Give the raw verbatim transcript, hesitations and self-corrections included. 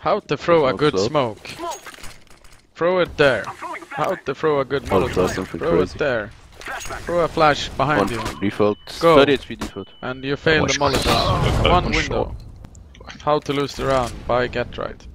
How to throw a good up. smoke. Throw it there. How to throw a good molotov. Throw crazy. it there. Throw a flash behind One you. default. Go. thirty H P default. And you fail the molotov. One window. How to lose the round by Get Right.